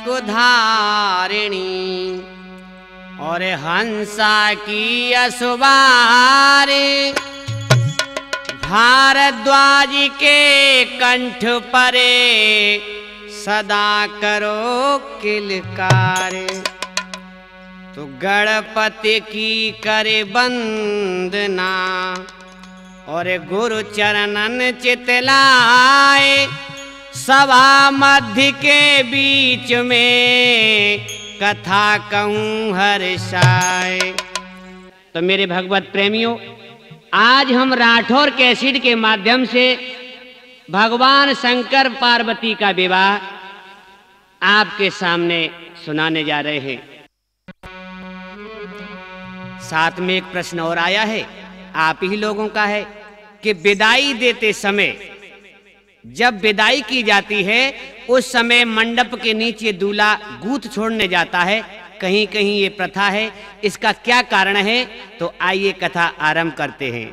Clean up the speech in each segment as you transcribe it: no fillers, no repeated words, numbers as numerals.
कुधारिणी और हंसा की असुबारे भारद्वाज के कंठ परे सदा करो किलकारे। तो गणपति की करे वंदना और गुरु चरणन चितलाए सभा मध्य के बीच में कथा कहूँ हर्षाए। तो मेरे भगवत प्रेमियों, आज हम राठौर कैसेट के माध्यम से भगवान शंकर पार्वती का विवाह आपके सामने सुनाने जा रहे हैं। साथ में एक प्रश्न और आया है, आप ही लोगों का है कि विदाई देते समय, जब विदाई की जाती है उस समय मंडप के नीचे दूल्हा गूंथ छोड़ने जाता है। कहीं कहीं ये प्रथा है, इसका क्या कारण है? तो आइए कथा आरंभ करते हैं।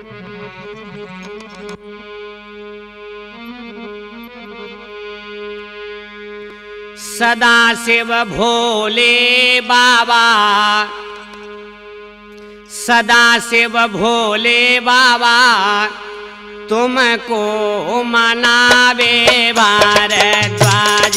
सदाशिव भोले बाबा, सदाशिव भोले बाबा तुमको मनावे भारद्वाज।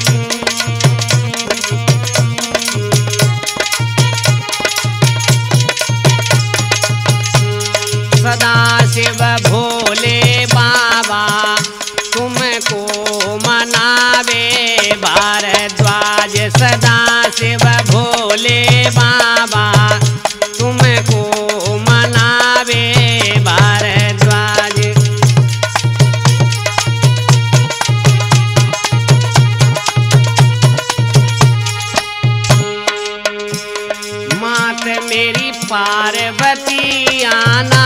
सदाशिव भोले बाबा तुमको मनावे भारद्वाज। सदाशिव भोले बाबा तुमको मनावे भारद्वाज। मात मेरी पार्वती आना,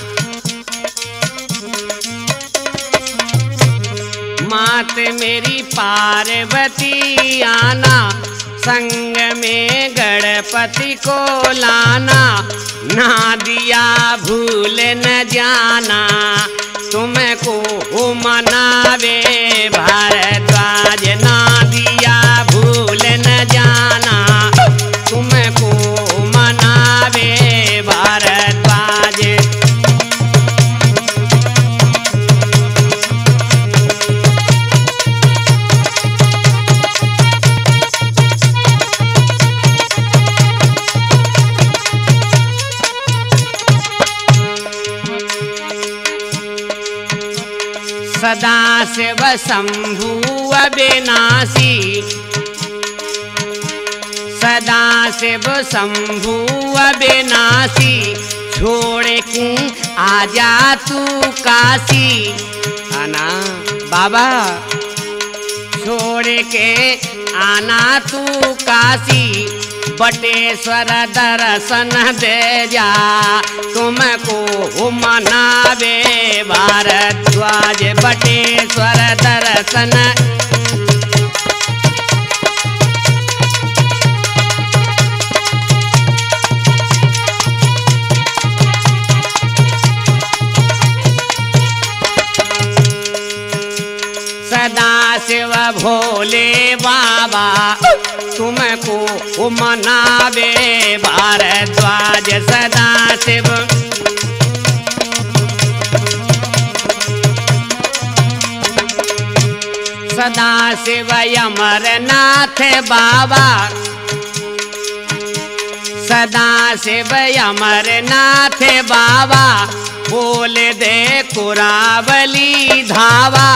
मात मेरी पार्वती आना, संग में गणपति को लाना। ना दिया भूल न जाना तुमको मनावे भारद्वाज। ना दिया भूल न जाना तुमको मनावे भारद्वाज। सदाशिव शंभु अविनाशी, सदाशिव शंभु अविनाशी, छोड़ के आजा तू काशी। आना बाबा, छोड़ के आना तू काशी, बटेश्वर दर्शन दे जा तुमको मनावे भारद्वाज। बटेश्वर दर्शन सदाशिव भोले बाबा तुमको मनावे भारद्वाज। सदाशिव सदाशिव अमरनाथ बाबा, सदाशिव अमरनाथ बाबा, बोल दे कुरावली धावा।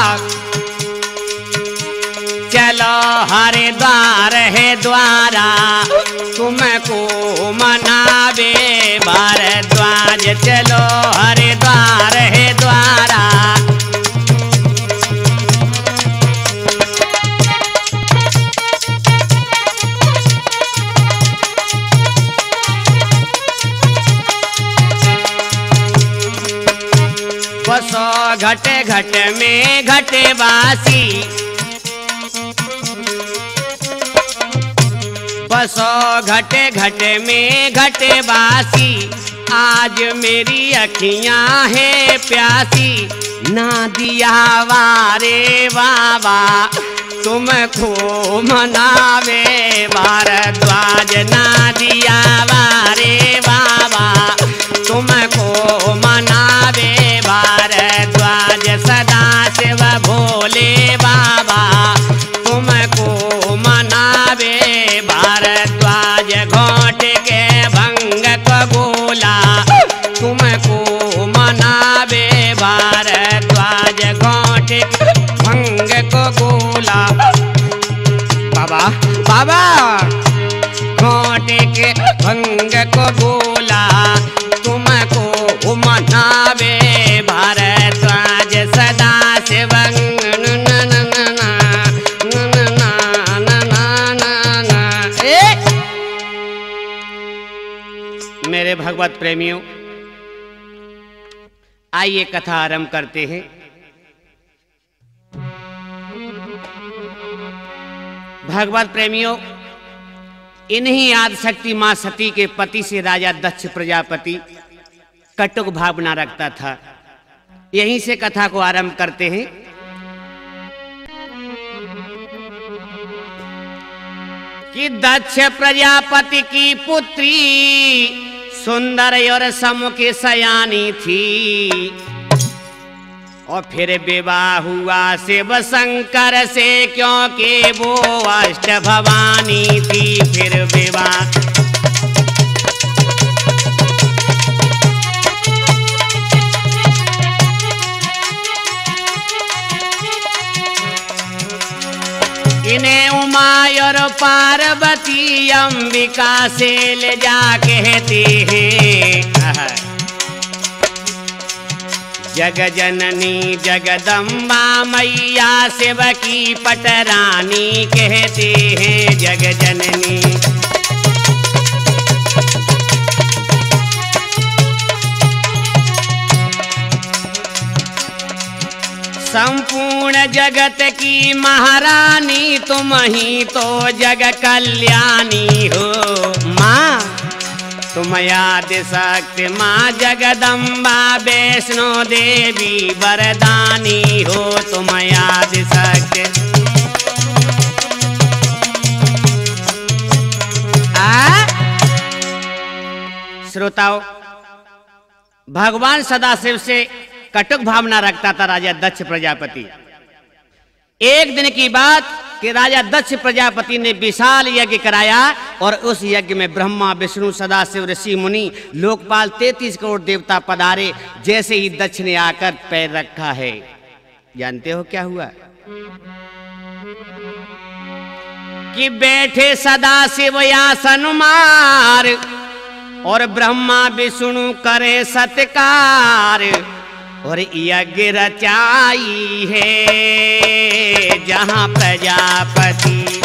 चलो हरिद्वार है द्वारा तुमको मनावे भारद्वाज। चलो हरिद्वार है द्वारा। बसो घट घट में घटवासी, बसो घट घट में घटवासी, आज मेरी अखियां है प्यासी। ना दिया वारे बाबा तुमको मनावे भारद्वाज ना दिया वारे बाबा, तुमको मनावे भारद्वाज सदा शिव भोले बाबा, तुमको मनावे भारद्वाज घोट के भंग को गोला, तुमको मनावे भारद्वाज घोट के भंग को गोला। बाबा बाबा घोट के भंग को गोला, तुमको मनावे भारद्वाज सदा शिव। मेरे भगवत प्रेमियों, आइए कथा आरंभ करते हैं। भगवत प्रेमियों, इन्हीं आदिशक्ति मां सती के पति से राजा दक्ष प्रजापति कटुक भावना रखता था। यहीं से कथा को आरंभ करते हैं। कि दक्ष प्रजापति की पुत्री सुंदर और समुख सयानी थी, और फिर विवाह हुआ शिव शंकर से, क्योंकि वो अष्ट भवानी थी। फिर विवाह इन्हें उमा और पार्वती अंबिका से ले जा कहते हैं। जग जननी जगदम्बा मैया शिव की पटरानी कहते हैं। जग जननी संपूर्ण जगत की महारानी, तुम ही तो जग कल्याणी हो। माँ तुम आदि शक्ति माँ जगदम्बा वैष्णो देवी वरदानी हो। तुम आदि शक्ति श्रोताओं, भगवान सदाशिव से कटुक भावना रखता था राजा दक्ष प्रजापति। एक दिन की बात कि राजा दक्ष प्रजापति ने विशाल यज्ञ कराया, और उस यज्ञ में ब्रह्मा विष्णु सदाशिव ऋषि मुनि लोकपाल 33 करोड़ देवता पधारे। जैसे ही दक्ष ने आकर पैर रखा है, जानते हो क्या हुआ? कि बैठे सदाशिव आसन मार, और ब्रह्मा विष्णु करे सत्कार, और यज्ञ रचाई है जहां प्रजापति।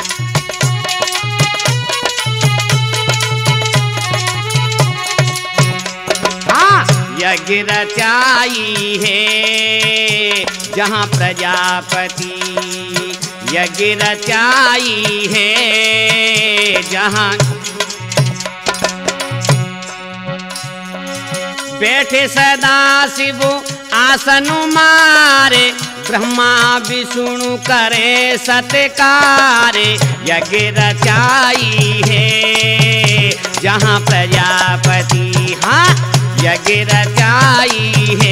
हाँ, यज्ञ रचाई है जहां प्रजापति, यज्ञ रचाई है जहां बैठे सदाशिव आसन मारे, ब्रह्मा विष्णु करे सत्कार, यज्ञ रचाई है जहां प्रजापति। हाँ, यज्ञ रचाई है।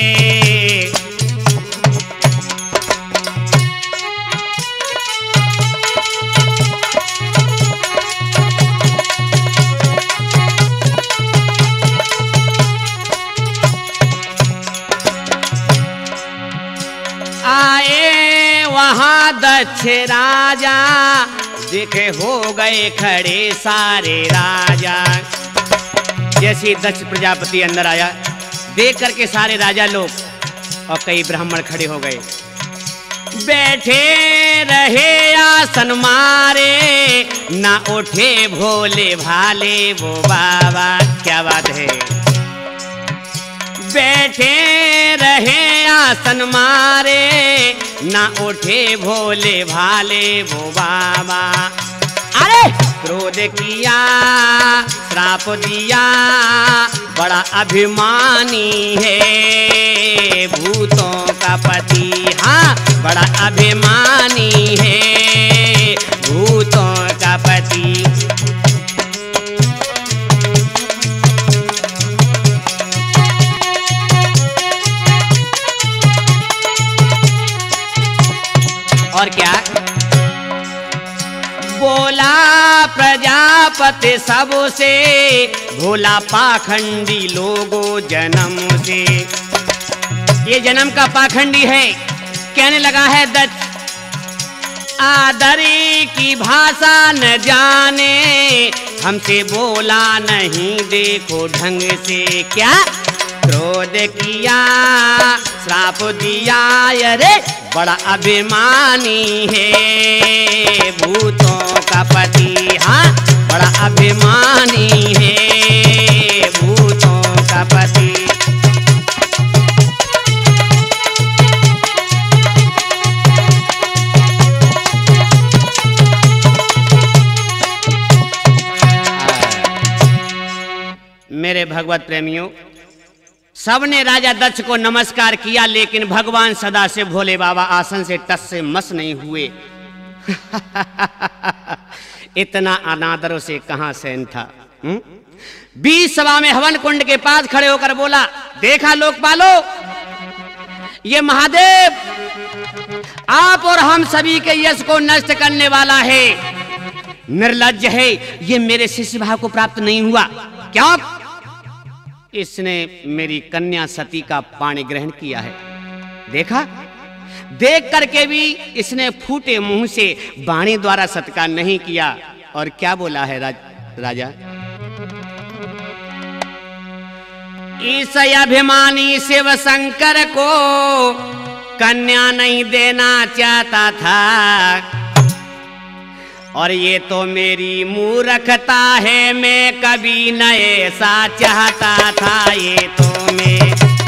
आए वहां दक्ष राजा, देखे हो गए खड़े सारे राजा। जैसे दक्ष प्रजापति अंदर आया, देख करके सारे राजा लोग और कई ब्राह्मण खड़े हो गए। बैठे रहे आसन मारे, ना उठे भोले भाले वो बाबा। क्या बात है! बैठे रहे आसन मारे, ना उठे भोले भाले वो बाबा। अरे क्रोध किया, श्राप दिया, बड़ा अभिमानी है भूतों का पति। हाँ, बड़ा अभिमानी है भूतों का पति। और क्या बोला प्रजापति सबसे, भोला पाखंडी लोगों जन्म से। ये जन्म का पाखंडी है। कहने लगा है दत्त, आदरी की भाषा न जाने, हमसे बोला नहीं देखो ढंग से। क्या क्रोध किया श्राप दिया, अरे बड़ा अभिमानी है भूतों का पति। हाँ, बड़ा अभिमानी है भूतों का पति। मेरे भगवत प्रेमियों, सबने राजा दक्ष को नमस्कार किया, लेकिन भगवान सदा से भोले बाबा आसन से टस से मस नहीं हुए। इतना अनादर से कहां सहन था। बीच सभा में हवन कुंड के पास खड़े होकर बोला, देखा लोकपालो, ये महादेव आप और हम सभी के यश को नष्ट करने वाला है। निर्लज्ज है, ये मेरे शिष्य भाव को प्राप्त नहीं हुआ। क्या इसने मेरी कन्या सती का पाणी ग्रहण किया है। देखा, देख करके भी इसने फूटे मुंह से वाणी द्वारा सत्कार नहीं किया। और क्या बोला है राजा, इस अभिमानी शिव शंकर को कन्या नहीं देना चाहता था, और ये तो मेरी मूर्खता है, मैं कभी न ऐसा चाहता था। ये तो मैं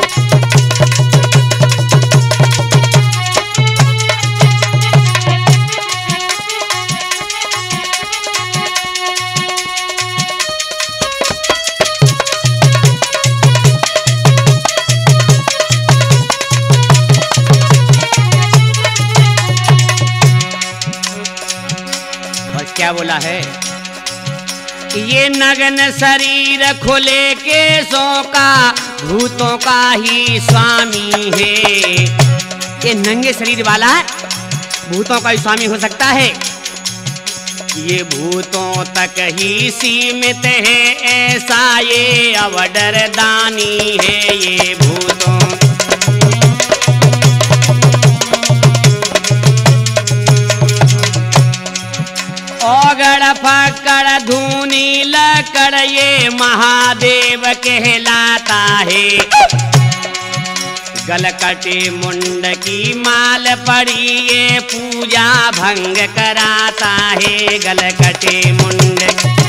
क्या बोला है, ये नग्न शरीर खुले केसों का भूतों का ही स्वामी है। ये नंगे शरीर वाला भूतों का ही स्वामी हो सकता है। ये भूतों तक ही सीमित है, ऐसा ये अवडर दानी है। ये भूतों ओगड़ पकड़ धूनी लकड़, ये महादेव कहलाता है। गलकटे मुंड की माल पड़ी, ये पूजा भंग कराता है। गलकटे मुंड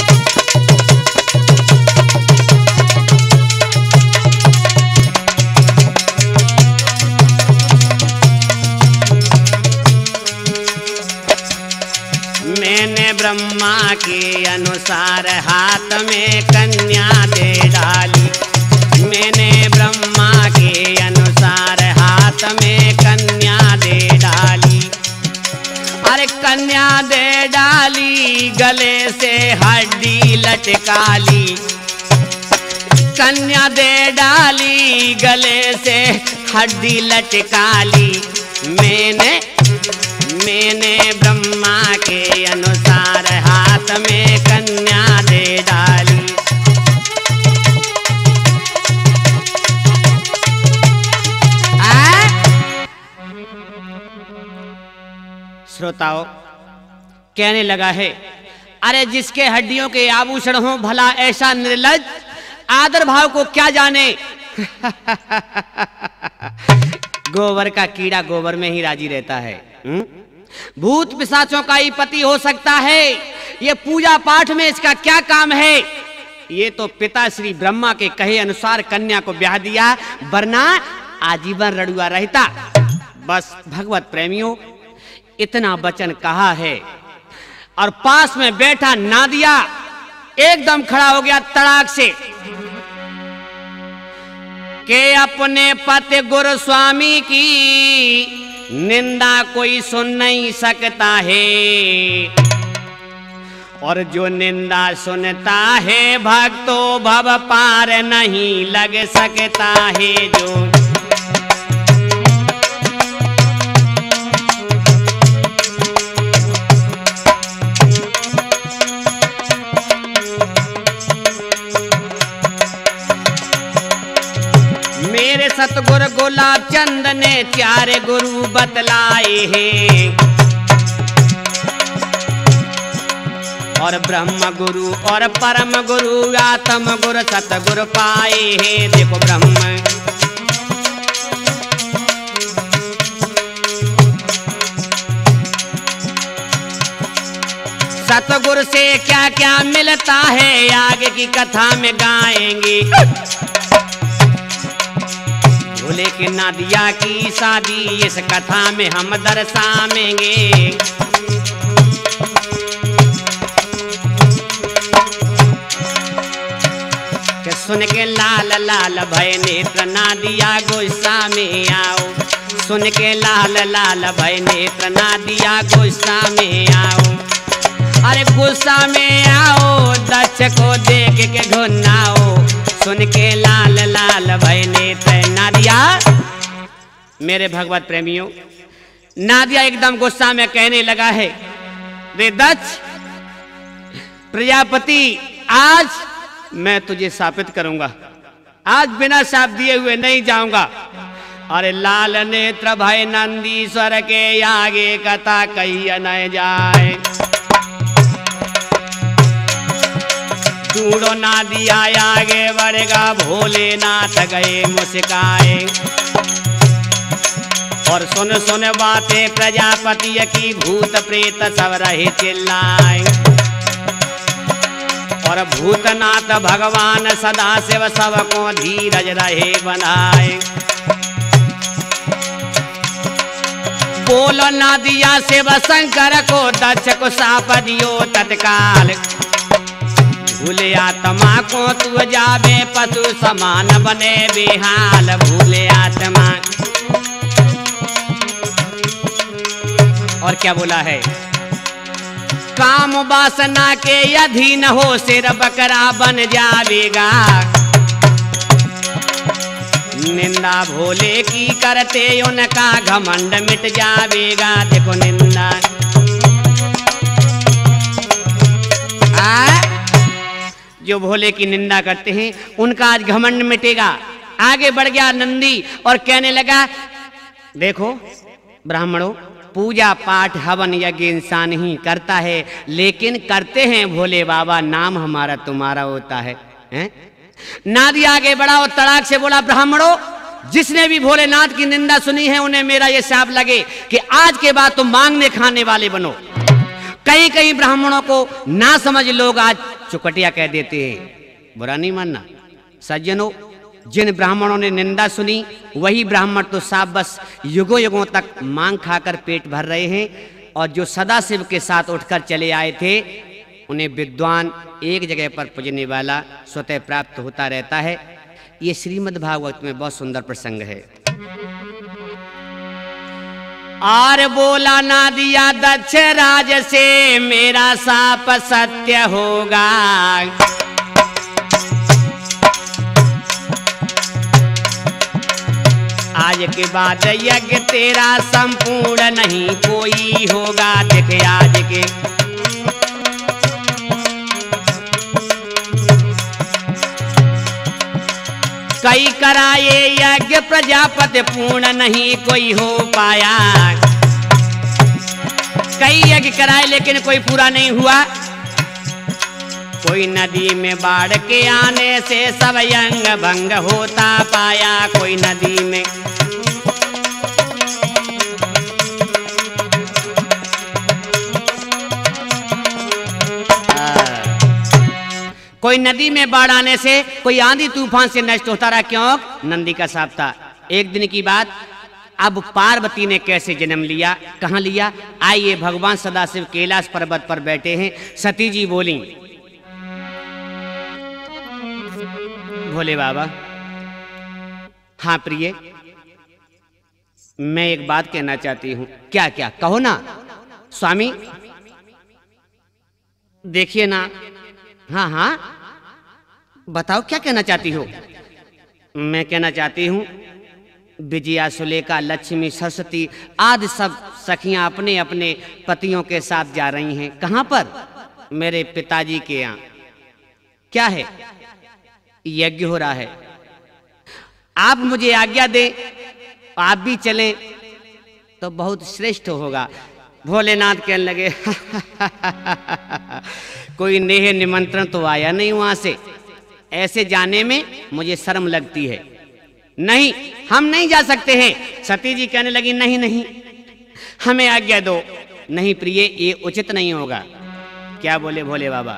मैंने ब्रह्मा के अनुसार हाथ में कन्या दे डाली। मैंने ब्रह्मा के अनुसार हाथ में कन्या दे डाली। अरे कन्या दे डाली, गले से हड्डी लटका ली। कन्या दे डाली, गले से हड्डी लटका ली। मैंने ब्रह्मा के अनुसार हाथ में कन्या दे डाली। श्रोताओं, कहने लगा है, अरे जिसके हड्डियों के आभूषण हो, भला ऐसा निर्लज्ज आदर भाव को क्या जाने। गोबर का कीड़ा गोबर में ही राजी रहता है। भूत पिशाचों का ही पति हो सकता है। ये पूजा पाठ में इसका क्या काम है। ये तो पिता श्री ब्रह्मा के कहे अनुसार कन्या को ब्याह दिया, वरना आजीवन रड़ुआ रहता। बस भगवत प्रेमियों, इतना वचन कहा है और पास में बैठा नादिया एकदम खड़ा हो गया तड़ाक से के अपने पति गुरु स्वामी की निंदा कोई सुन नहीं सकता है, और जो निंदा सुनता है भक्तों भव पार नहीं लग सकता है। जो मेरे सतगुरु गुलाब चंद ने 4 गुरु बतलाए हैं, और ब्रह्म गुरु और परम गुरु आत्म गुरु सतगुरु पाए हैं। देखो ब्रह्म सतगुरु से क्या क्या मिलता है आगे की कथा में गाएंगे। भोले के नादिया की शादी इस कथा में हम दर्शाएंगे। के सुन के लाल लाल भय नेत्र नादिया गुस्सा में आओ, सुन के लाल लाल भय नेत्र नादिया गुस्सा में आओ। अरे गुस्सा में आओ दक्ष को देख के घुनाओ, सुन के लाल लाल भय नेत्र नादिया। मेरे भगवत प्रेमियों, नादिया एकदम गुस्सा में कहने लगा है, रे दक्ष प्रजापति आज मैं तुझे शापित करूंगा, आज बिना शाप दिए हुए नहीं जाऊंगा। अरे लाल नेत्र भय नंदीश्वर के आगे कथा कही न जाए। दूड़ो नादिया आगे बढ़ेगा, भोलेनाथ गए मुस्काए। और सुन सुन बातें प्रजापति की भूत प्रेत सब रहे चिल्लाए। और भूतनाथ भगवान सदा शिव सबको धीरज रहे बनाए। बोलो नादिया शिव शंकर को दक्ष को शाप दियो तत्काल। भूले आत्मा को तू जावे पशु समान बने बेहाल। भूले आत्मा और क्या बोला है, काम वासना के अधीन हो सिर बकरा बन जावेगा। निंदा भोले की करते उनका घमंड मिट जावेगा। देखो निंदा जो भोले की निंदा करते हैं उनका आज घमंड मिटेगा। आगे बढ़ गया नंदी और कहने लगा, देखो ब्राह्मणों, पूजा पाठ हवन यज्ञ इंसान ही करता है, लेकिन करते हैं भोले बाबा, नाम हमारा तुम्हारा होता है, हैं? नादी आगे बढ़ा और तड़ाक से बोला, ब्राह्मणों जिसने भी भोलेनाथ की निंदा सुनी है उन्हें मेरा ये शाप लगे कि आज के बाद तुम मांगने खाने वाले बनो। कई कई ब्राह्मणों को ना समझ लोग आज चुकटिया कह देते हैं, बुरा नहीं मानना सज्जनों। जिन ब्राह्मणों ने निंदा सुनी वही ब्राह्मण तो साफ बस युगों युगों तक मांग खाकर पेट भर रहे हैं, और जो सदाशिव के साथ उठकर चले आए थे उन्हें विद्वान एक जगह पर पूजने वाला स्वतः प्राप्त होता रहता है। ये श्रीमद् भागवत में बहुत सुंदर प्रसंग है। और बोला नादिया दक्ष राज से मेरा शाप सत्य होगा। आज के बाद यज्ञ तेरा संपूर्ण नहीं कोई होगा। देखे आज के कई कराए यज्ञ प्रजापति पूर्ण नहीं कोई हो पाया। कई यज्ञ कराए लेकिन कोई पूरा नहीं हुआ। कोई नदी में बाढ़ के आने से सब यंग भंग होता पाया। कोई नदी में कोई नदी में बाढ़ आने से, कोई आंधी तूफान से नष्ट होता रहा। क्यों? नंदी का शाप था। एक दिन की बात, अब पार्वती ने कैसे जन्म लिया, कहां लिया? आइए, भगवान सदाशिव कैलाश पर्वत पर बैठे हैं। सती जी बोली, भोले बाबा, हाँ प्रिय, मैं एक बात कहना चाहती हूं। क्या क्या? कहो ना स्वामी। देखिए ना। हाँ हाँ, बताओ क्या कहना चाहती हो। मैं कहना चाहती हूं विजया, सुलेखा, लक्ष्मी, सरस्वती आदि सब सखियां अपने अपने पतियों के साथ जा रही हैं। कहां पर? मेरे पिताजी के यहाँ। क्या है? यज्ञ हो रहा है। आप मुझे आज्ञा दें, आप भी चलें तो बहुत श्रेष्ठ होगा। भोलेनाथ कहने लगे कोई नेह निमंत्रण तो आया नहीं वहां से, ऐसे जाने में मुझे शर्म लगती है। नहीं, हम नहीं जा सकते हैं। सती जी कहने लगी नहीं नहीं, हमें आज्ञा दो। नहीं प्रिय, ये उचित नहीं होगा। क्या बोले भोले बाबा?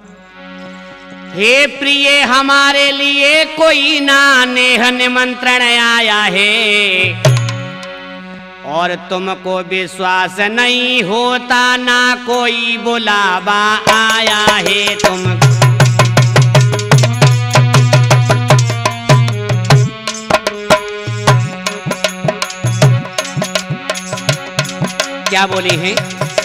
हे प्रिय, हमारे लिए कोई ना नेह निमंत्रण आया है, और तुमको विश्वास नहीं होता ना कोई बुलावा आया है। तुम क्या बोली हैं?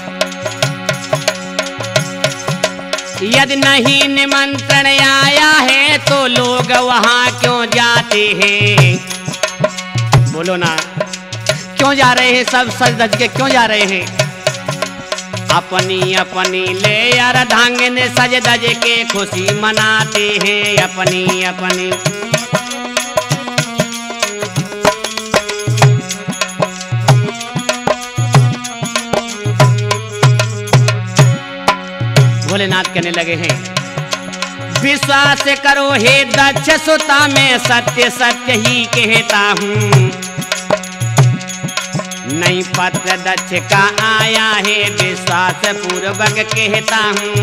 यदि नहीं निमंत्रण आया है तो लोग वहां क्यों जाते हैं? बोलो ना, क्यों जा रहे हैं? सब सज धज के क्यों जा रहे हैं? अपनी अपनी ले यार ढांगने सज धज के खुशी मनाते हैं। अपनी अपनी भोलेनाथ कहने लगे हैं विश्वास करो हे दक्ष सुता, मैं सत्य सत्य ही कहता हूँ। नहीं पत्र दक्ष का आया है, विश्वास पूर्वक कहता हूँ।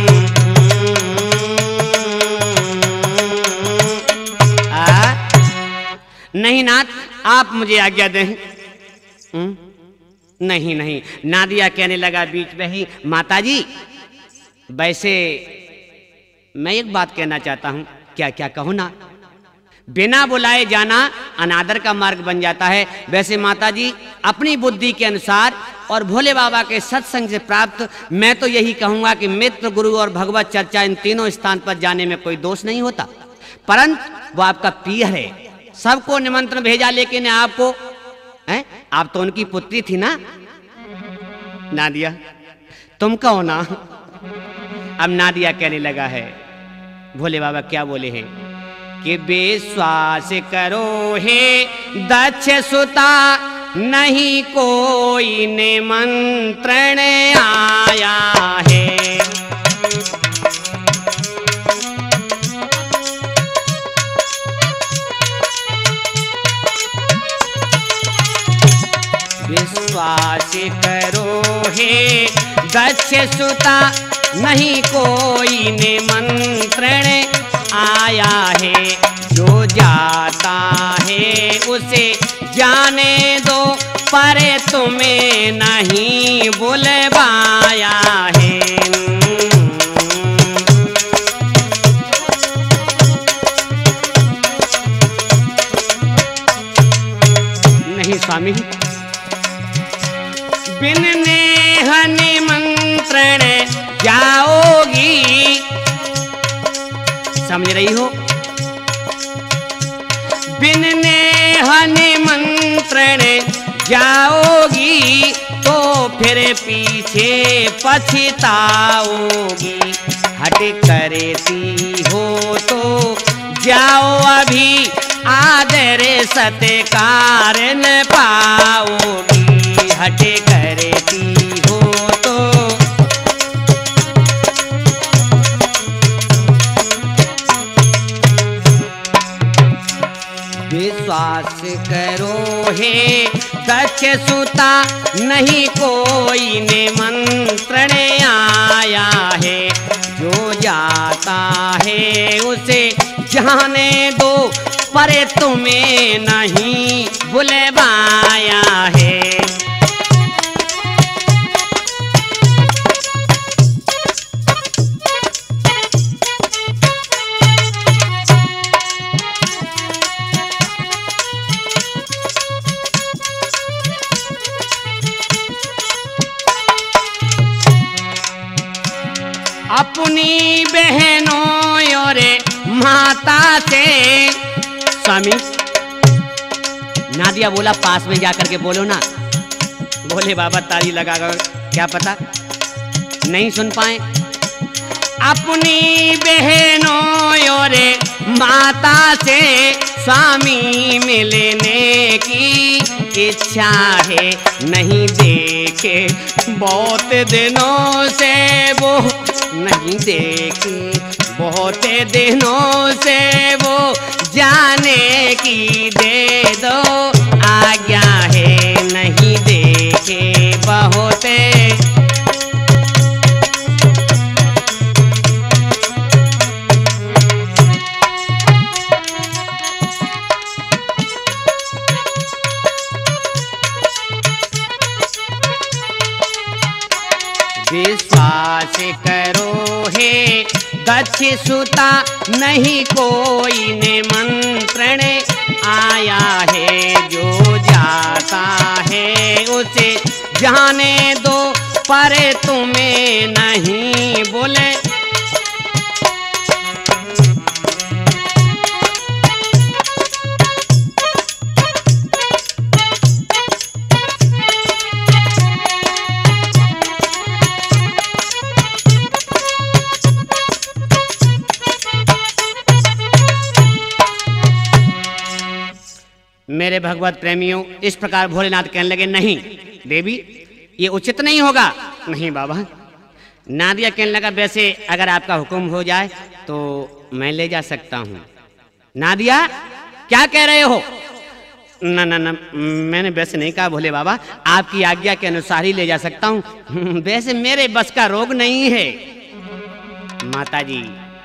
नहीं नाथ, आप मुझे आज्ञा दें। नहीं नहीं, नादिया कहने लगा बीच में ही, माताजी वैसे मैं एक बात कहना चाहता हूं। क्या क्या? कहो ना। बिना बुलाए जाना अनादर का मार्ग बन जाता है। वैसे माताजी अपनी बुद्धि के अनुसार और भोले बाबा के सत्संग से प्राप्त मैं तो यही कहूंगा कि मित्र, गुरु और भगवत चर्चा इन तीनों स्थान पर जाने में कोई दोष नहीं होता। परंतु वो आपका पियर है, सबको निमंत्रण भेजा, लेकिन आपको आप तो उनकी पुत्री थी ना नादिया, तुम कहो ना। अब नादिया कहने लगा है, भोले बाबा क्या बोले हैं कि विश्वास करो हे दक्ष सुता, नहीं कोई निमंत्रण आया है। विश्वास करो हे दक्ष सुता, नहीं कोई निमंत्रण आया है। जो जाता है उसे जाने दो, पर तुम्हें नहीं बुलवाया है। नहीं स्वामी, बिन नेह निमंत्रण जाओगी। समझ रही हो? बिन नेह निमंत्रण जाओगी तो फिर पीछे पछताओगी। हट करती हो तो जाओ अभी, आदर सत्कार न पाओगी। हट करती हो तो विश्वास करो हे दक्ष सुता, नहीं कोई निमंत्रण आया है। जो जाता है उसे जाने दो, पर तुम्हें नहीं बुलवाया है। बहनों और माता से। स्वामी नादिया बोला पास में जाकर के बोलो ना। बोले बाबा ताली लगाकर क्या पता नहीं सुन पाए। अपनी बहनों और माता से स्वामी मिलने की इच्छा है, नहीं देखे बहुत दिनों से वो, नहीं देखे बहुत दिनों से वो, जाने की दे दो आज्ञा है, नहीं देखे बहुत। विश्वास करो हे दक्ष सुता, नहीं कोई निमंत्रण आया है, जो जाता है उसे जाने दो, पर तुम्हें नहीं बोले। मेरे भगवत प्रेमियों, इस प्रकार भोलेनाथ कहने लगे नहीं देवी ये उचित नहीं होगा। नहीं बाबा। नादिया कहने लगा वैसे अगर आपका हुक्म हो जाए तो मैं ले जा सकता हूँ। नादिया क्या कह रहे हो? ना ना ना मैंने वैसे नहीं कहा भोले बाबा, आपकी आज्ञा के अनुसार ही ले जा सकता हूँ, वैसे मेरे बस का रोग नहीं है। माता जी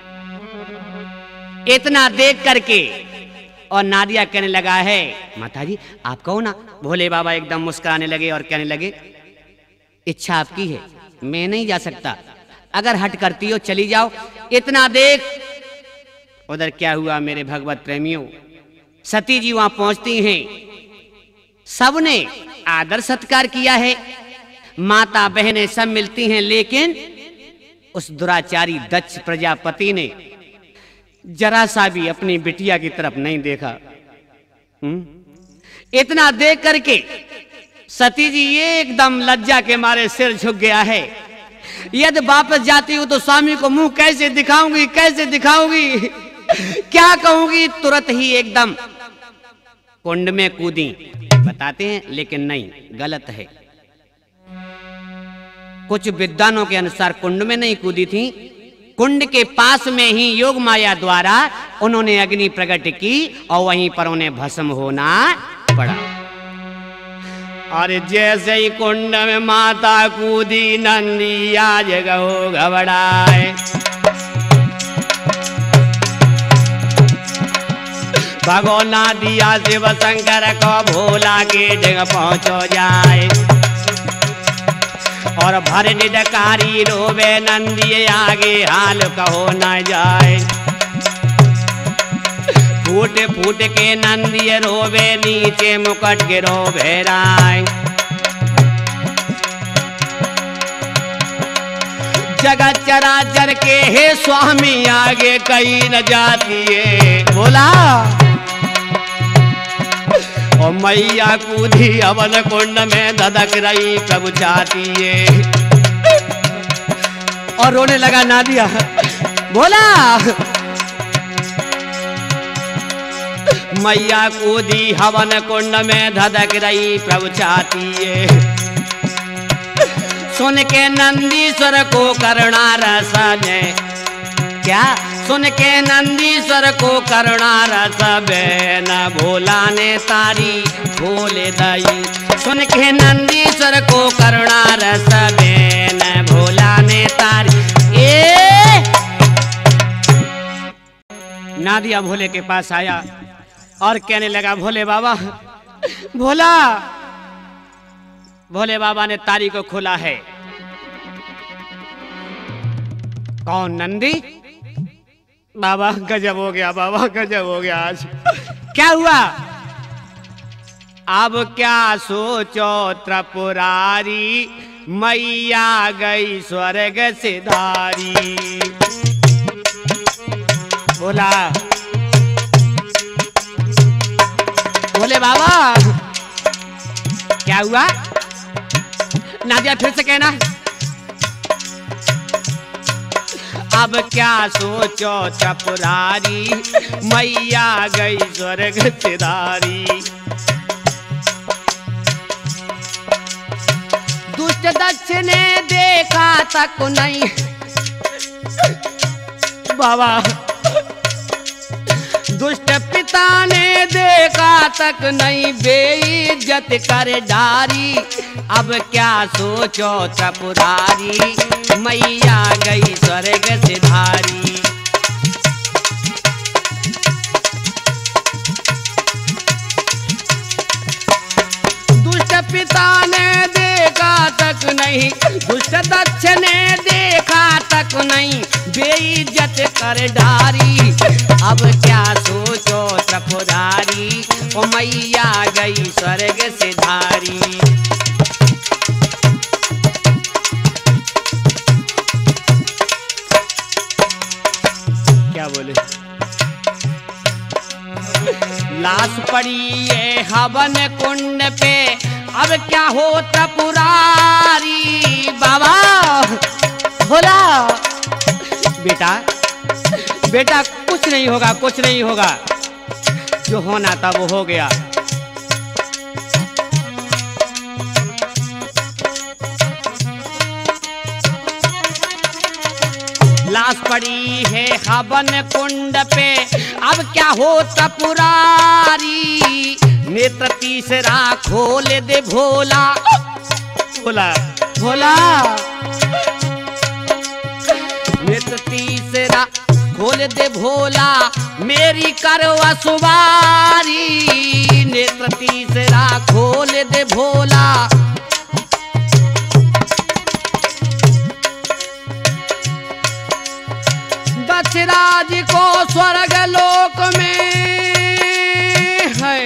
इतना देख करके और नादिया कहने लगा है माता जी आप कहो ना। भोले बाबा एकदम मुस्कुराने लगे और कहने लगे इच्छा आपकी है, मैं नहीं जा सकता, अगर हट करती हो चली जाओ। इतना देख उधर क्या हुआ मेरे भगवत प्रेमियों, सती जी वहां पहुंचती हैं, सबने आदर सत्कार किया है, माता बहनें सब मिलती हैं, लेकिन उस दुराचारी दक्ष प्रजापति ने जरा सा भी अपनी बिटिया की तरफ नहीं देखा। इतना देख करके सती जी एकदम लज्जा के मारे सिर झुक गया है। यदि वापस जाती हूं तो स्वामी को मुंह कैसे दिखाऊंगी, कैसे दिखाऊंगी, क्या कहूंगी। तुरंत ही एकदम कुंड में कूदी। बताते हैं लेकिन नहीं, गलत है। कुछ विद्वानों के अनुसार कुंड में नहीं कूदी थी, कुंड के पास में ही योग माया द्वारा उन्होंने अग्नि प्रकट की और वहीं पर उन्हें भस्म होना पड़ा। और जैसे ही कुंड में माता कूदी, नंदी आज गहो घबराए। भगोना दिया शिव शंकर को भोला के जगह पहुंचो जाए। और भर निडकारी रोवे नंदी आगे हाल कहो न जाए। फूट फूट के नंदी रोवे नीचे मुकट गिरो भेराए। जगत चराचर के हे स्वामी आगे कहीं न जाती है। बोला और मैया कूदी अवन कुंड में धधक रही प्रभु चाहती है। और रोने लगा नादिया। बोला मैया कूदी हवन कुंड में धधक रही प्रभु चाहती है। सुन के नंदीश्वर को करुणा रस में, क्या सुन के नंदीश्वर को करुणा रस बेन भोला ने तारी भोले दई। सुन के नंदीश्वर को करुणा रस बेन भोला ने तारी। नादिया भोले के पास आया और कहने लगा भोले बाबा, भोला। भोले बाबा ने तारी को खोला है। कौन? नंदी। बाबा गजब हो गया, बाबा गजब हो गया। आज क्या हुआ? अब क्या सोचो त्रिपुरारी, मैया गई स्वर्ग सिधारी। बोला बोले बाबा क्या हुआ? नादिया फिर से कहना। अब क्या सोचो त्रिपुरारी, मैया गई स्वर्ग सिधारी। दुष्ट दक्ष ने देखा तक नहीं बाबा, दुष्ट पिता ने देखा तक नहीं, बेइज्जत कर डारी। अब क्या सोचो त्रिपुरारी, मैया गई स्वर्ग सिधारी। दुष्ट पिता ने देखा तक नहीं, दुष्ट दक्ष ने देखा तक नहीं, बेइज्जत कर डारी। अब क्या सोचो त्रिपुरारी, ओ मैया गई स्वर्ग सिधारी। क्या बोले? लाश पड़ी है हवन कुंड पे, अब क्या हो त्रिपुरारी। बाबा बोला बेटा बेटा कुछ नहीं होगा, कुछ नहीं होगा, जो होना था वो हो गया। लाश पड़ी है हवन कुंड पे, अब क्या हो त्रिपुरारी। नेत्र तीसरा खोल दे भोला, भोला भोला। नेत्र तीसरा खोल दे भोला, मेरी करवा सुवारी। नेत्र तीसरा खोल दे भोला, दक्षराज को स्वर्ग लोक में है,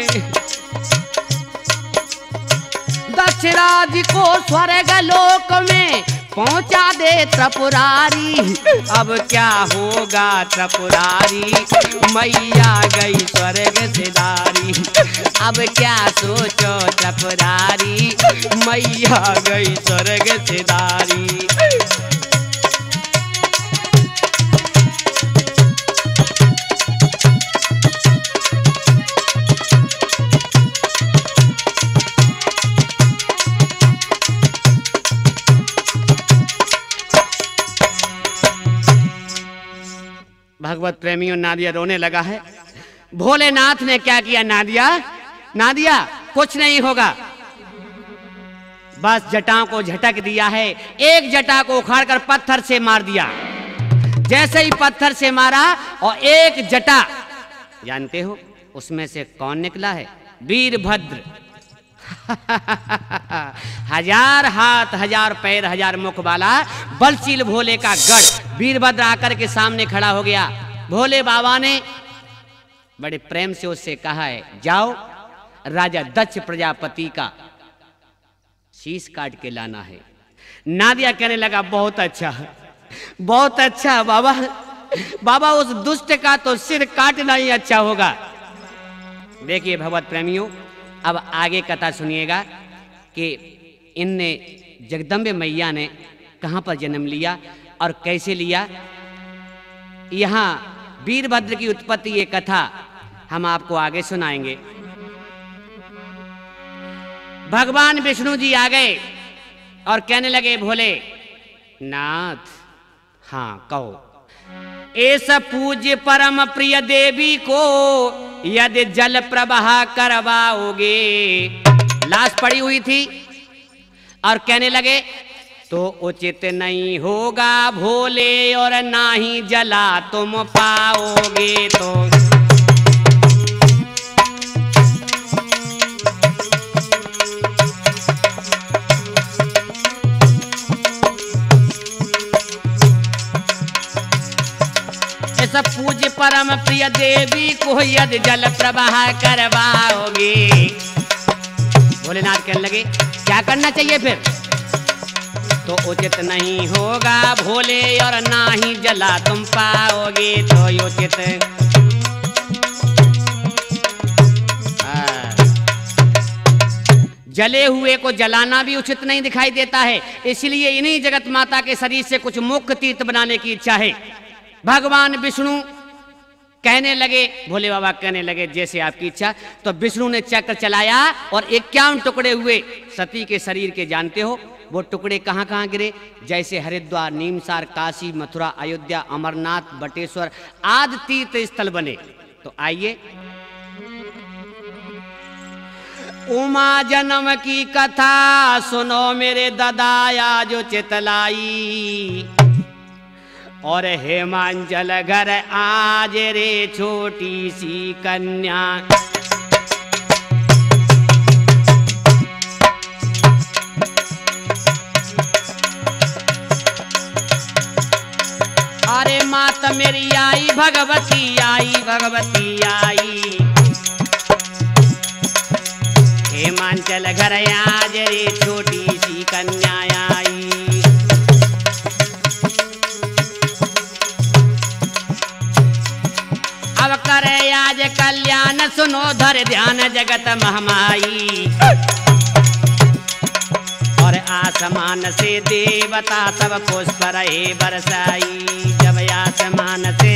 दक्षराज को स्वर्ग लोक में पहुंचा दे त्रिपुरारी। अब क्या होगा त्रिपुरारी, मैया गई स्वर्ग सिधारी। अब क्या सोचो त्रिपुरारी, मैया गई स्वर्ग सिधारी। भगवत प्रेमियों, नादिया रोने लगा है। भोलेनाथ ने क्या किया? नादिया नादिया कुछ नहीं होगा, बस जटाओं को झटक दिया है। एक जटा को उखाड़कर पत्थर से मार दिया। जैसे ही पत्थर से मारा और एक जटा, जानते हो उसमें से कौन निकला है? वीरभद्र। हजार हाथ, हजार पैर, हजार मुख वाला बलशील भोले का गढ़ वीरभद्र आकर के सामने खड़ा हो गया। भोले बाबा ने बड़े प्रेम से उससे कहा है, जाओ राजा दक्ष प्रजापति का शीश काट के लाना है। नादिया कहने लगा, बहुत अच्छा बहुत अच्छा बाबा, बाबा उस दुष्ट का तो सिर काटना ही अच्छा होगा। देखिए भगवत प्रेमियों, अब आगे कथा सुनिएगा कि इनने जगदम्बे मैया ने कहाँ पर जन्म लिया और कैसे लिया। यहाँ वीरभद्र की उत्पत्ति, ये कथा हम आपको आगे सुनाएंगे। भगवान विष्णु जी आ गए और कहने लगे, भोले नाथ, हाँ कहो। ऐसा पूज्य परम प्रिय देवी को यदि जल प्रवाह करवाओगे। लाश पड़ी हुई थी और कहने लगे, तो उचित नहीं होगा भोले और ना ही जला तुम पाओगे। तो ऐसा पूज्य परम प्रिय देवी को यदि जल प्रवाह करवाओगे। भोलेनाथ कहने लगे, क्या करना चाहिए फिर? तो उचित नहीं होगा भोले और ना ही जला तुम पाओगे। तो उचित जले हुए को जलाना भी उचित नहीं दिखाई देता है, इसलिए इन्हीं जगत माता के शरीर से कुछ मुख्य तीर्थ बनाने की इच्छा है। भगवान विष्णु कहने लगे, भोले बाबा कहने लगे जैसे आपकी इच्छा। तो विष्णु ने चक्र चलाया और 51 टुकड़े हुए सती के शरीर के। जानते हो वो टुकड़े कहाँ कहाँ गिरे? जैसे हरिद्वार, नीमसार, काशी, मथुरा, अयोध्या, अमरनाथ, बटेश्वर आदि तीर्थ स्थल बने। तो आइए उमा जन्म की कथा सुनो मेरे ददाया जो चितलाई, और हेमांचल घर आज रे छोटी सी कन्या। अरे माता मेरी आई भगवती आई, भगवती आई, हेमांचल घर आज रे छोटी सी कन्या आई। अब करे आज कल्याण सुनो धर ध्यान जगत महमाई, और आसमान से देवता सब पुष्प रहे बरसाई। जब आसमान से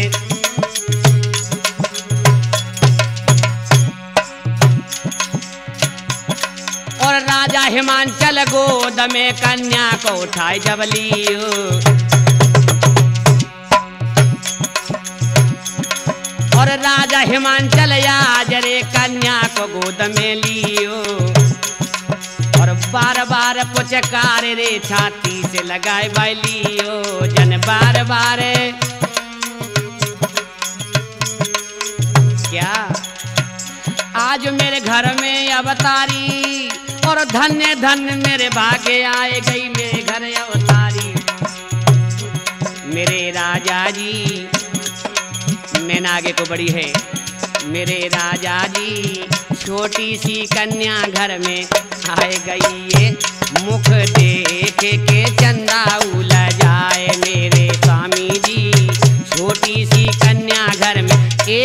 और राजा हिमांचल गोद में कन्या को उठाए जब लियो, और राजा हिमांचल आज रे कन्या को गोद में लियो, और बार बार पुचकार रे छाती से लगाए बैलियो। जन बार बार क्या आज मेरे घर में अवतारी, और धन्य धन्य मेरे भाग्य आए गई मेरे घर अवतारी। मेरे राजा जी, मैंने आगे को बड़ी है, मेरे राजा जी छोटी सी कन्या घर में आए गई है। मुख देख के चंदा उला जाए मेरे स्वामी जी, छोटी सी कन्या घर में।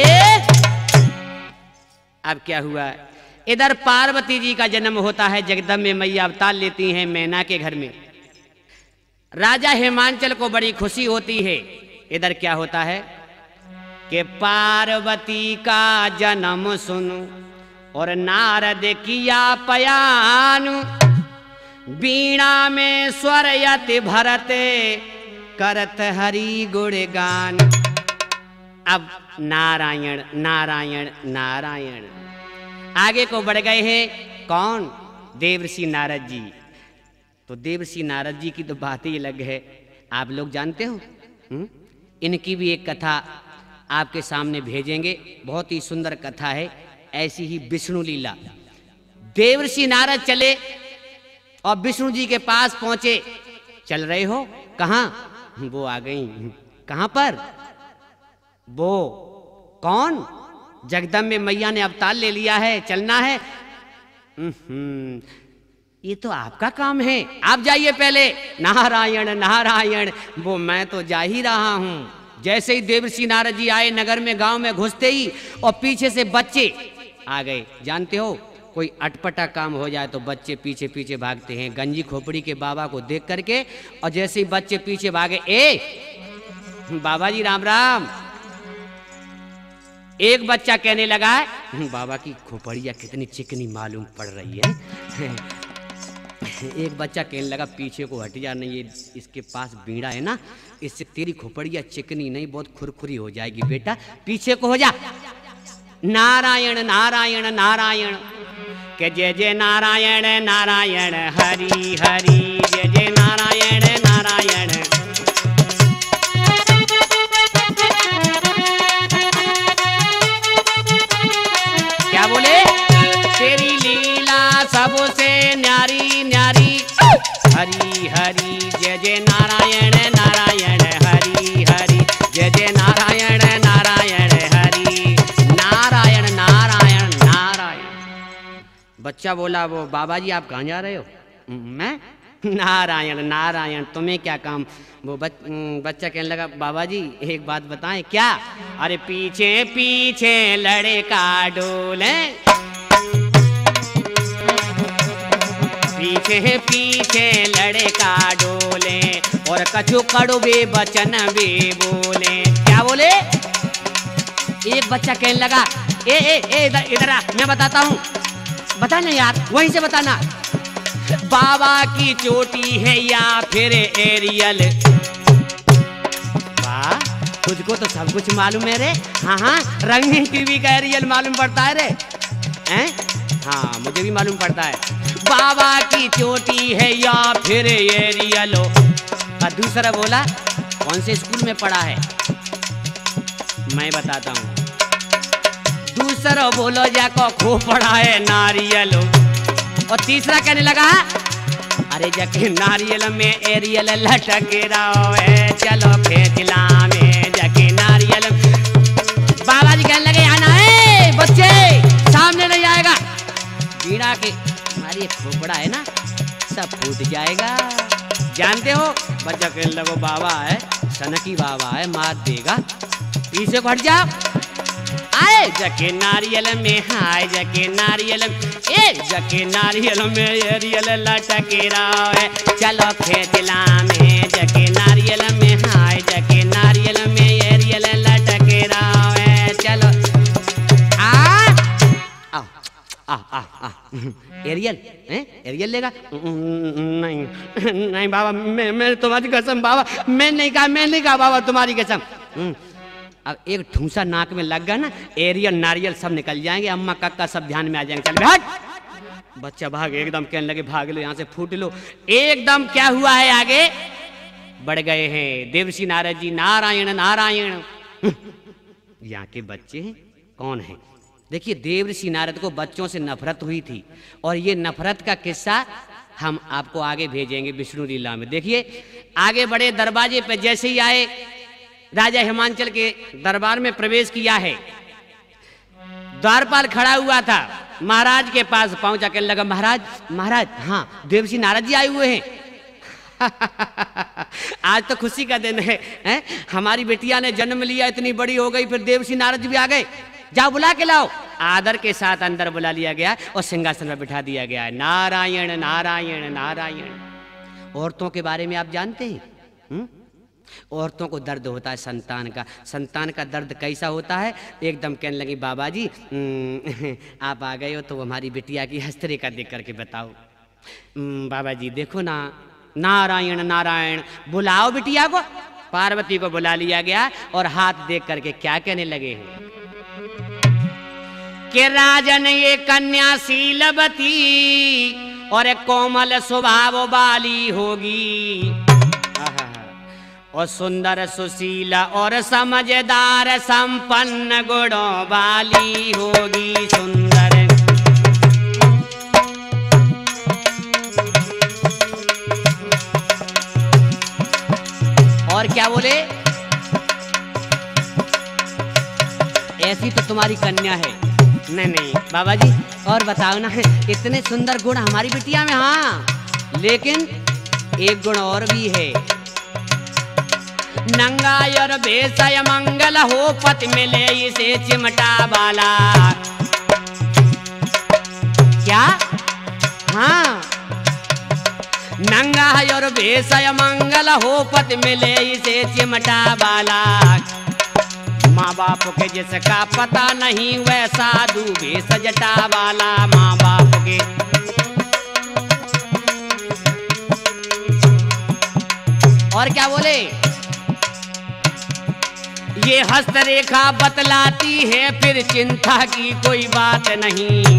अब क्या हुआ? इधर पार्वती जी का जन्म होता है, जगदम्बे मैया अवतार लेती हैं मैना के घर में। राजा हिमांचल को बड़ी खुशी होती है। इधर क्या होता है कि पार्वती का जन्म सुनो, और नारद किया पयान, बीणा में स्वर यति भरते करत हरि गुणगान। अब नारायण नारायण नारायण आगे को बढ़ गए हैं। कौन? देवर्षि नारद जी। तो देवर्षि नारद जी की तो बात ही अलग है, आप लोग जानते हो। इनकी भी एक कथा आपके सामने भेजेंगे, बहुत ही सुंदर कथा है। ऐसी ही विष्णु लीला। देवर्षि नारद चले और विष्णु जी के पास पहुंचे। चल रहे हो? कहाँ? वो आ गई। कहाँ पर? वो कौन? जगदम्बे मैया ने अवतार ले लिया है, चलना है। ये तो आपका काम है, आप जाइए पहले। नारायण नारायण, वो मैं तो जा ही रहा हूं। जैसे ही देवर्षि नारद जी आए नगर में, गांव में घुसते ही और पीछे से बच्चे आ गए। जानते हो कोई अटपटा काम हो जाए तो बच्चे पीछे पीछे भागते हैं। गंजी खोपड़ी के बाबा को देख करके, और जैसे ही बच्चे पीछे भागे, ए बाबा जी राम राम। एक बच्चा कहने लगा, बाबा की खोपड़िया कितनी चिकनी मालूम पड़ रही है। एक बच्चा कहने लगा, पीछे को हट जा, नहीं ये इसके पास बीड़ा है ना, इससे तेरी खोपड़िया चिकनी नहीं बहुत खुरखुरी हो जाएगी बेटा, पीछे को हो जा। नारायण नारायण नारायण, के जय जय नारायण नारायण हरि हरि, जय जय नारायण नारायण। क्या बोले? तेरी लीला सबसे न्यारी न्यारी, हरि हरि जय जय नारायण नारायण हरि हरि, जय जय नारायण नारायण हरि, नारायण नारायण नारायण। बच्चा बोला, वो बाबा जी आप कहाँ जा रहे हो? मैं? नारायण नारायण, तुम्हें क्या काम? वो बच्चा कहने लगा, बाबा जी एक बात बताएं। क्या? अरे पीछे पीछे लड़का डोले, पीछे पीछे लड़का डोले और कछु कड़वे वचन भी बोले। क्या बोले? एक बच्चा कहने लगा, ए ए ए इधर आ, मैं बताता हूँ। बताना यार, वहीं से बताना। बाबा की चोटी है या फिर एरियल? वाह, तुझको तो सब कुछ मालूम है रे। हाँ हाँ, रंगीन टीवी का एरियल मालूम पड़ता है रे। हैं? हाँ, मुझे भी मालूम पड़ता है। बाबा की चोटी है या फिर एरियल? और दूसरा बोला, कौन से स्कूल में पढ़ा है? मैं बताता हूँ। दूसरा बोलो, जाको खूब पढ़ा है नारियल। और तीसरा कहने लगा, अरे जके नारियल में एरियल लटक रहा है, चलो खेचला में जके नारियल। बाबा जी कहने लगे, आना है बच्चे, सामने नहीं आएगा। बीड़ा के हमारी खोपड़ा है ना, सब फूट जाएगा। जानते हो, बच्चा कहने लगो, बाबा है, सनकी बाबा है, मार देगा, पीछे को हट जाओ। आए जके नारियल में, हाय जके नारियल, ए जके नारियल में एरियल लटके रहा है, चलो खेचला में जके नारियल में, हाय जके नारियल में एरियल लटके रहा है, चलो आ एरियल हैं? एरियल लेगा? नहीं नहीं बाबा, मैं तुम्हारी कसम बाबा, मैं नहीं कहा बाबा, तुम्हारी कसम। अब एक ठूसा नाक में लग गया ना, एरियल नारियल सब निकल जाएंगे, अम्मा कक्का सब ध्यान में आ जाएंगे। चल हट। बच्चा भाग, एकदम कहने लगे, भाग लो यहाँ से, फूट लो। एकदम क्या हुआ है, आगे बढ़ गए हैं देवर्षि नारद जी। नारायण नारायण। यहाँ के बच्चे हैं, कौन है? देखिए, देवर्षि नारद को बच्चों से नफरत हुई थी, और ये नफरत का किस्सा हम आपको आगे भेजेंगे विष्णु लीला में। देखिए, आगे बड़े दरवाजे पे जैसे ही आए, राजा हिमांचल के दरबार में प्रवेश किया है, द्वारपाल खड़ा हुआ था, महाराज के पास पहुंचा, कहने लगा, महाराज महाराज, हाँ देवर्षि नारद जी आए हुए हैं। आज तो खुशी का दिन है, हमारी बेटिया ने जन्म लिया, इतनी बड़ी हो गई, फिर देवर्षि नारद जी भी आ गए, जाओ बुला के लाओ। आदर के साथ अंदर बुला लिया गया और सिंहासन पर बिठा दिया गया। नारायण नारायण नारायण। औरतों के बारे में आप जानते हैं? औरतों को दर्द होता है संतान का। संतान का दर्द कैसा होता है? एकदम कहने लगी, बाबा जी आप आ गए हो तो हमारी बिटिया की हस्तरे का देख करके बताओ। बाबा जी देखो ना, नारायण नारायण, बुलाओ बिटिया को। पार्वती को बुला लिया गया और हाथ देख करके क्या कहने लगे हैं कि राजन ये कन्या शीलवती और कोमल स्वभाव वाली होगी, और सुंदर सुशीला और समझदार संपन्न गुणों वाली होगी। सुंदर और क्या बोले? ऐसी तो तुम्हारी कन्या है। नहीं नहीं बाबा जी, और बताओ ना, इतने सुंदर गुण हमारी बिटिया में। हाँ, लेकिन एक गुण और भी है। नंगायर बेसय मंगल हो, पति मिले इसे चिमटा वाला। क्या? हाँ, नंगायर बेसय मंगल हो, पति मिले इसे चिमटा वाला। माँ बाप के जिसका पता नहीं, वह साधु बेस जटा वाला। माँ बाप के और क्या बोले? ये हस्तरेखा बतलाती है, फिर चिंता की कोई बात नहीं।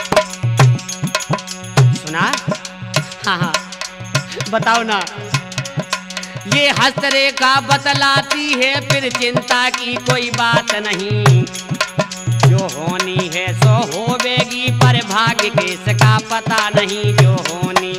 सुना? हाँ हाँ बताओ ना। ये हस्तरेखा बतलाती है, फिर चिंता की कोई बात नहीं। जो होनी है सो होवेगी, पर भाग्य के इसका पता नहीं। जो होनी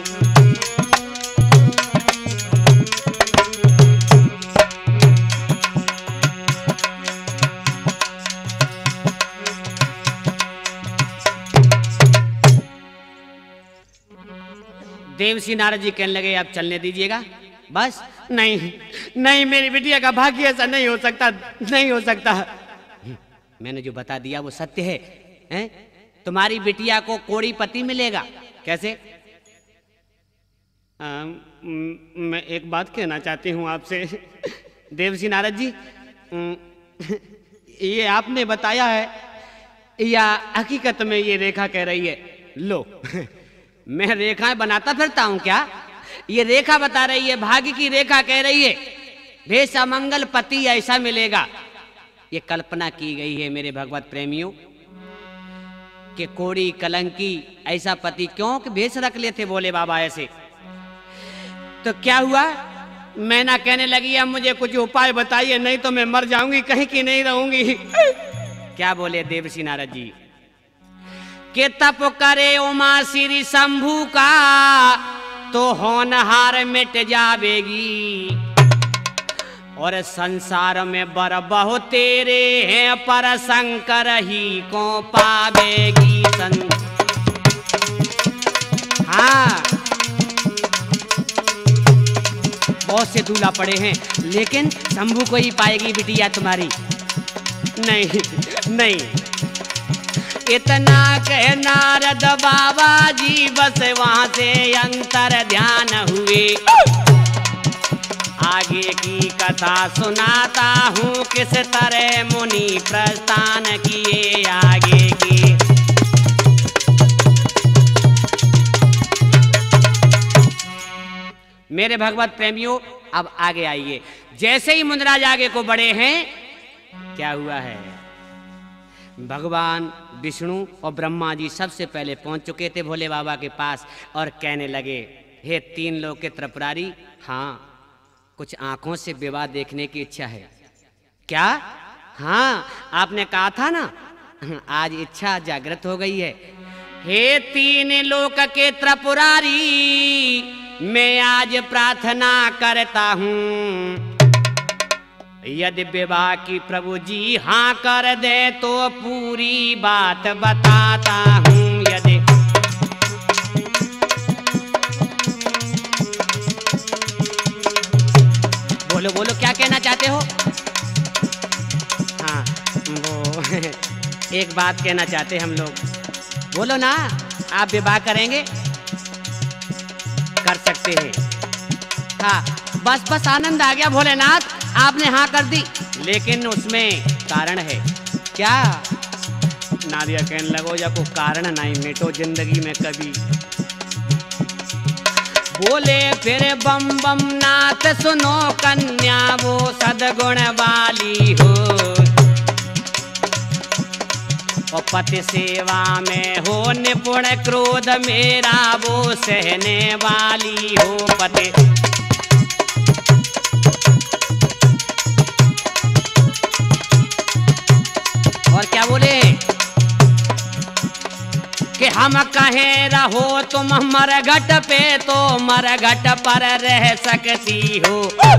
देवर्षि नारद जी कहने लगे, अब चलने दीजिएगा बस। नहीं नहीं, मेरी बिटिया का भाग्य ऐसा नहीं हो सकता, नहीं हो सकता। मैंने जो बता दिया वो सत्य है, हैं? तुम्हारी बिटिया को कोड़ी पति मिलेगा। कैसे? मैं एक बात कहना चाहती हूँ आपसे देवर्षि नारद जी। ये आपने बताया है या हकीकत में ये रेखा कह रही है? लो मैं रेखाएं बनाता फिरता हूँ क्या? ये रेखा बता रही है, भाग्य की रेखा कह रही है भेष अमंगल पति ऐसा मिलेगा। ये कल्पना की गई है मेरे भगवत प्रेमियों कि कोड़ी कलंकी ऐसा पति क्यों कि भेष रख लेते बोले बाबा ऐसे। तो क्या हुआ, मैना कहने लगी अब मुझे कुछ उपाय बताइए, नहीं तो मैं मर जाऊंगी, कहीं की नहीं रहूंगी। क्या बोले देवर्षि नारद जी के तप करे उमा श्री शंभु का तो होनहार मिट जावेगी, और संसार में बर बहु तेरे हैं पर शंकर ही को पावेगी। हाँ बहुत से दूल्हा पड़े हैं लेकिन शंभू को ही पाएगी बिटिया तुम्हारी। नहीं नहीं, इतना कह नारद बाबा जी बस वहां से अंतर ध्यान हुए। आगे की कथा सुनाता हूँ किस तरह मुनि प्रस्थान किए आगे की। मेरे भगवत प्रेमियों अब आगे आइए। जैसे ही मुनिराज आगे को बढ़े हैं क्या हुआ है, भगवान विष्णु और ब्रह्मा जी सबसे पहले पहुंच चुके थे भोले बाबा के पास और कहने लगे हे तीन लोग के त्रिपुरारी, हाँ कुछ आंखों से विवाह देखने की इच्छा है क्या? हाँ आपने कहा था ना, आज इच्छा जागृत हो गई है। हे तीन लोक के त्रिपुरारी, मैं आज प्रार्थना करता हूँ यदि विवाह की प्रभु जी हाँ कर दे तो पूरी बात बताता हूँ। यदि बोलो बोलो क्या कहना चाहते हो? हाँ वो एक बात कहना चाहते हम लोग, बोलो ना। आप विवाह करेंगे? कर सकते हैं। हाँ बस बस आनंद आ गया भोलेनाथ, आपने हाँ कर दी, लेकिन उसमें कारण है। क्या? नारिया कहने लगो या कोई कारण नहीं मिटो जिंदगी में कभी। बोले फिर बम बम नाथ सुनो कन्या वो सदगुण वाली हो, और पति सेवा में हो निपुण, क्रोध मेरा वो सहने वाली हो। पति और क्या बोले कि हम कहे रहो तुम मरघट पे तो मरघट पर रह सकती हो।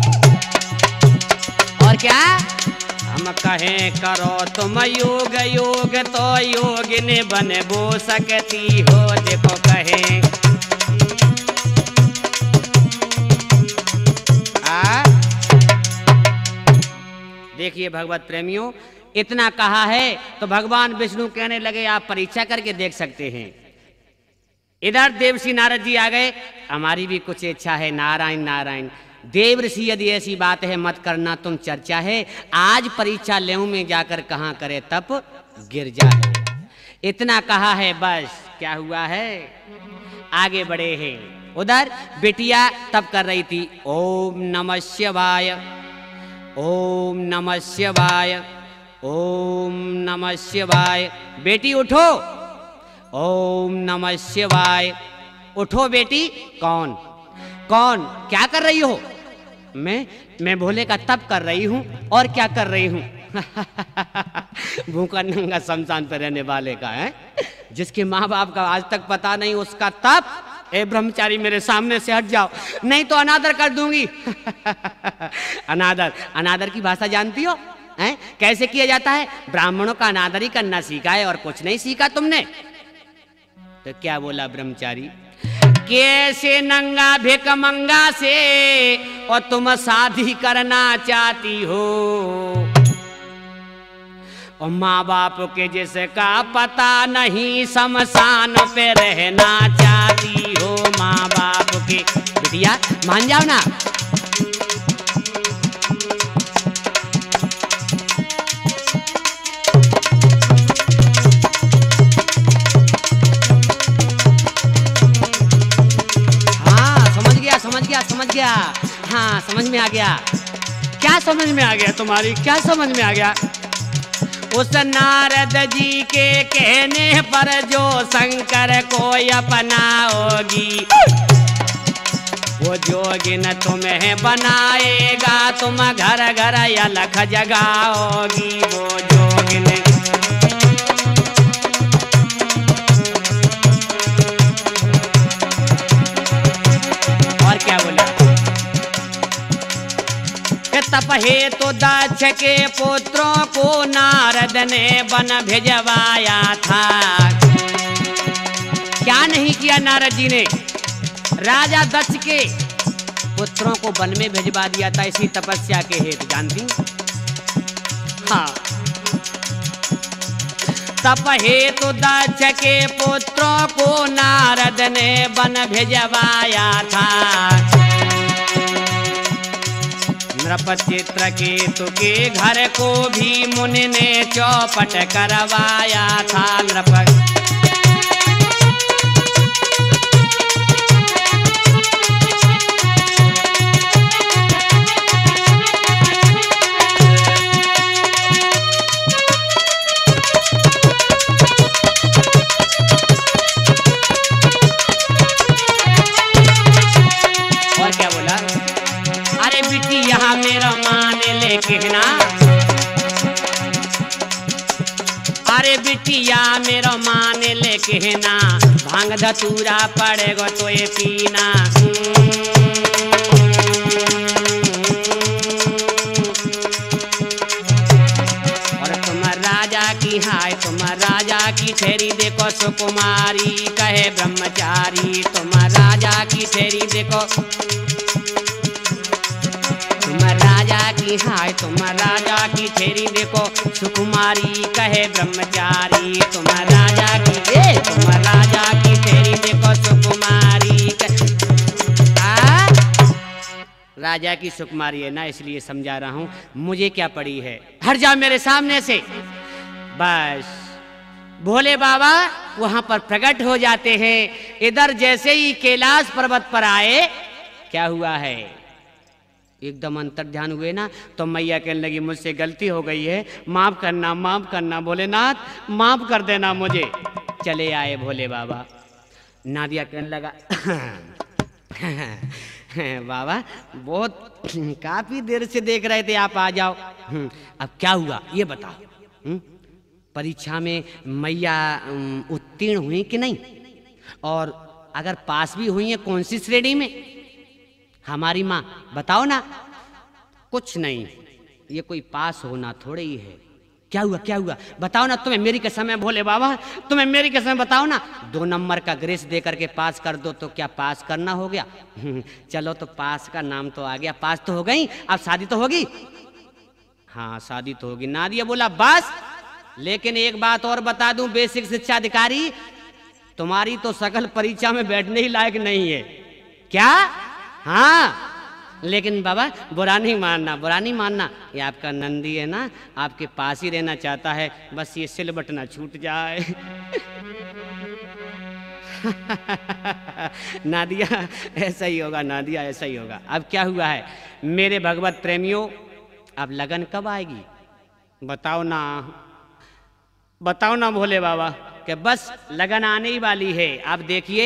और क्या हम कहे करो तुम योग योग तो योगिनी बन बो सकती हो। देखो कहे देखिए भगवत प्रेमियों, इतना कहा है तो भगवान विष्णु कहने लगे आप परीक्षा करके देख सकते हैं। इधर देवर्षि नारद जी आ गए, हमारी भी कुछ इच्छा है। नारायण नारायण देवर्षि यदि ऐसी बात है मत करना, तुम चर्चा है आज परीक्षा लेऊं में जाकर कहाँ करे तप गिरजा है। इतना कहा है बस। क्या हुआ है, आगे बढ़े हैं। उधर बिटिया तप कर रही थी, ओम नमः शिवाय, ओम नमः शिवाय, ओम नमः शिवाय। बेटी उठो, ओम नमः शिवाय। उठो बेटी। कौन कौन क्या कर रही हो? मैं भोले का तप कर रही हूं। और क्या कर रही हूं? भूखा नंगा शमशान पर रहने वाले का है, जिसके माँ बाप का आज तक पता नहीं उसका तप। ए ब्रह्मचारी मेरे सामने से हट जाओ नहीं तो अनादर कर दूंगी। अनादर, अनादर की भाषा जानती हो हैं? कैसे किया जाता है? ब्राह्मणों का अनादर ही करना सीखा है और कुछ नहीं सीखा तुमने। तो क्या बोला ब्रह्मचारी, कैसे नंगा भिक मंगा से और तुम शादी करना चाहती हो, और माँ बाप के जिसका पता नहीं शमशान पे रहना चाहती हो। माँ बाप के मान जाओ ना। समझ गया, हाँ समझ में आ गया। क्या समझ में आ गया तुम्हारी, क्या समझ में आ गया? उस नारद जी के कहने पर जो शंकर को अपनाओगी, वो जोगिन तुम्हें बनाएगा, तुम घर घर अलख जगाओगी। वो जोगिन क्या बोला? तप हेतु दक्ष के पुत्रों को नारद ने वन भिजवाया था। क्या नहीं किया नारद जी ने? राजा दक्ष के पुत्रों को वन में भिजवा दिया था इसी तपस्या के हेतु, जानती? हाँ, तप हेतु दक्ष के पुत्रों को नारद ने वन भिजवाया था। नृप चित्रकेतु के घर को भी मुनि ने चौपट करवाया था। नृप मेरा मान ले कहना, अरे बिटिया मेरा मान ले कहना, भांग धतूरा पड़ेगा तो ये पीना। और तुम राजा की हाय, तुम राजा की ठेरी देखो सुकुमारी, कहे ब्रह्मचारी। तुम राजा की ठेरी देखो, की हाय, तुम राजा की ठेरी देखो सुकुमारी, कहे ब्रह्मचारी। तुम राजा की ठेरी देखो सुकुमारी। राजा की सुकुमारी है ना, इसलिए समझा रहा हूं। मुझे क्या पड़ी है, हट जा मेरे सामने से। बस भोले बाबा वहां पर प्रकट हो जाते हैं। इधर जैसे ही कैलाश पर्वत पर आए, क्या हुआ है, एकदम अंतर ध्यान हुए ना, तो मैया कहने लगी मुझसे गलती हो गई है, माफ करना, माफ करना भोलेनाथ, माफ कर देना मुझे। चले आए भोले बाबा। नादिया कहने लगा बाबा बहुत काफी देर से देख रहे थे, आप आ जाओ। अब क्या हुआ ये बताओ। परीक्षा में मैया उत्तीर्ण हुई कि नहीं, और अगर पास भी हुई है कौन सी श्रेणी में? हमारी माँ बताओ ना। कुछ नहीं, ये कोई पास होना थोड़े ही है। क्या हुआ, क्या हुआ बताओ ना। तुम्हें मेरी कसम है भोले बाबा, तुम्हें मेरी कसम, बताओ ना। 2 नंबर का ग्रेस दे करके पास कर दो तो क्या पास करना हो गया? चलो तो पास का नाम तो आ गया, पास तो हो गई, अब शादी तो होगी। हाँ शादी तो होगी। नादिया बोला बस, लेकिन एक बात और बता दूं बेसिक शिक्षा अधिकारी, तुम्हारी तो सकल परीक्षा में बैठने ही लायक नहीं है। क्या? हाँ, लेकिन बाबा बुरा नहीं मानना, बुरा नहीं मानना, ये आपका नंदी है ना, आपके पास ही रहना चाहता है, बस ये सिलबट ना छूट जाए। नादिया ऐसा ही होगा, नादिया ऐसा ही होगा। अब क्या हुआ है मेरे भगवत प्रेमियों, अब लगन कब आएगी बताओ ना, बताओ ना भोले बाबा। कि बस लगन आने ही वाली है। अब देखिए,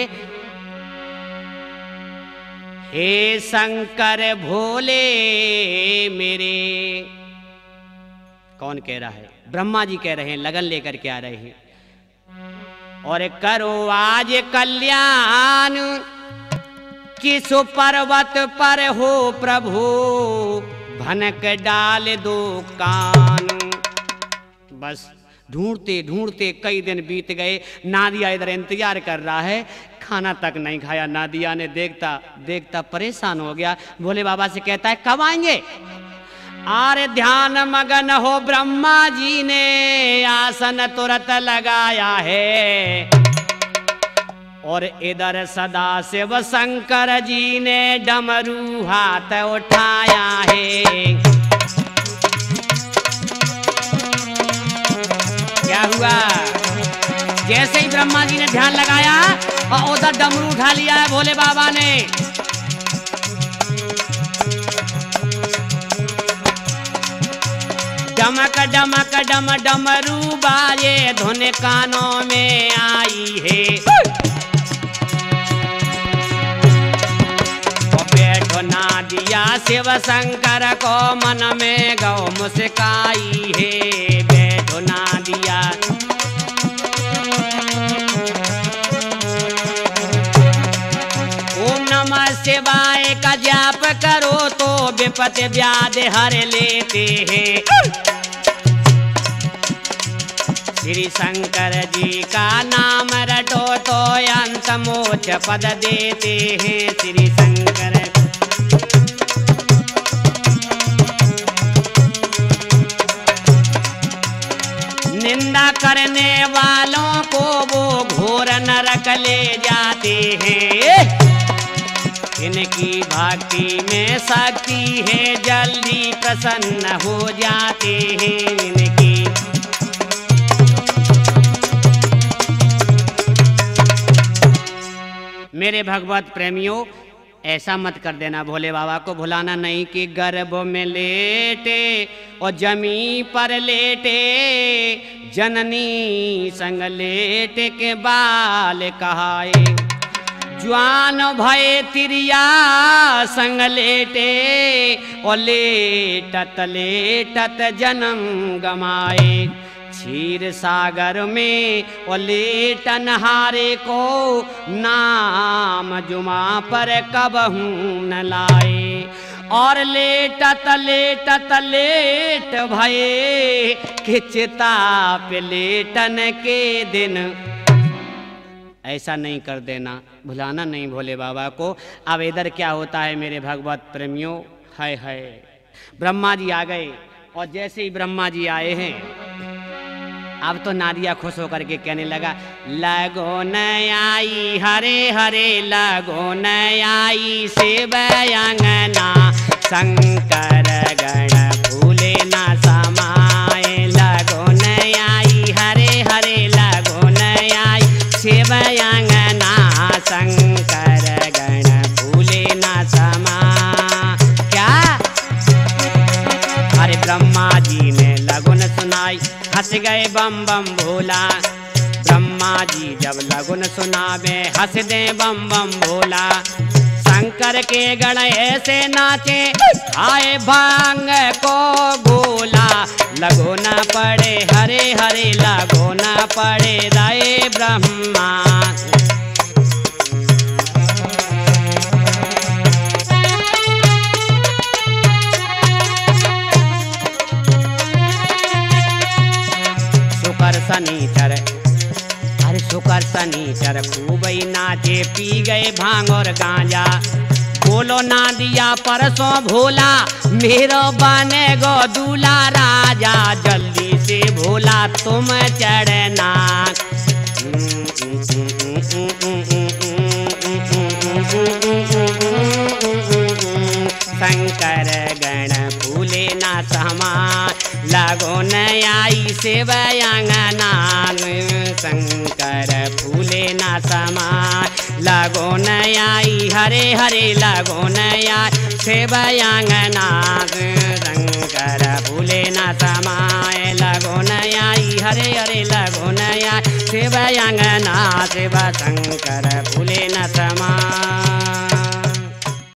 हे शंकर भोले मेरे, कौन कह रहा है? ब्रह्मा जी कह रहे हैं, लगन लेकर के आ रहे हैं। और करो आज कल्याण, किस पर्वत पर हो प्रभु, भनक डाल दो कान। बस ढूंढते ढूंढते कई दिन बीत गए। नादिया इधर इंतजार कर रहा है, खाना तक नहीं खाया। नादिया ने देखता देखता परेशान हो गया। भोले बाबा से कहता है कब आएंगे? आरे ध्यान मगन हो ब्रह्मा जी ने आसन तुरंत लगाया है, और इधर सदा शिव शंकर जी ने डमरू हाथ उठाया है। क्या हुआ? जैसे ही ब्रह्मा जी ने ध्यान लगाया और उधर डमरू उठा लिया है भोले बाबा ने। डमक डमक डम डमरू बाजे धुन कानों में आई है। बैठो ना दिया शिव शंकर को मन में गौ मुस्काई है। बैठो ना दिया ओम नमः शिवाय का जाप करो तो विपत्ति व्याध हर लेते हैं। श्री शंकर जी का नाम रटो तो अंत मोक्ष पद देते हैं। श्री शंकर निंदा करने वालों को वो घोर नरक ले जाते हैं। इनकी भक्ति में शक्ति है जल्दी प्रसन्न हो जाते हैं। इनकी मेरे भगवत प्रेमियों, ऐसा मत कर देना, भोले बाबा को भुलाना नहीं कि गर्भ में लेटे और जमी पर लेटे जननी संग लेटे के बाल कहाए। ज्वान भय तिरिया संग लेटे और लेटत लेटत जन्म गमाए। क्षीर सागर में और लेटन हारे को नाम जुमा पर कबहू न लाए। और लेटत लेटत लेट भये कि चिता पे लेटन के दिन। ऐसा नहीं कर देना, भुलाना नहीं भोले बाबा को। अब इधर क्या होता है मेरे भगवत प्रेमियों, है ब्रह्मा जी आ गए। और जैसे ही ब्रह्मा जी आए हैं अब तो नादिया खुश होकर के कहने लगा, लगो न आई हरे हरे लगो न आई शिव अंगना शंकर गण फूले न समाए। लगो न आई हरे हरे लगो न आई शिव अंगना शंकर गण फूले न समा। क्या? अरे ब्रह्मा जी ने लगन सुनाई, हंस गए बम बम भोला। ब्रह्मा जी जब लगन सुनावे हंस दे बम बम भोला। शंकर के गण ऐसे नाचे आए भांग को गोला। लगो न पड़े हरे हरे लगो न पड़े राय ब्रह्मा। शनिचर अरे शुकर शनिचर खूब ही नाचे पी गए भांग और गांजा। बोलो ना दिया परसों भोला मेरो बने गो दूल्हा राजा। जल्दी से भोला तुम चढ़ना। शंकर गण फूले ना समा। लगो न आई शिव अंगना शंकर फूले न समा। लगो न आई हरे हरे लगो न आई शिव अंगना शंकर फूले न समाए। लगो न आई हरे हरे लगो न आई शिव अंगना शिव शंकर फूले न समा।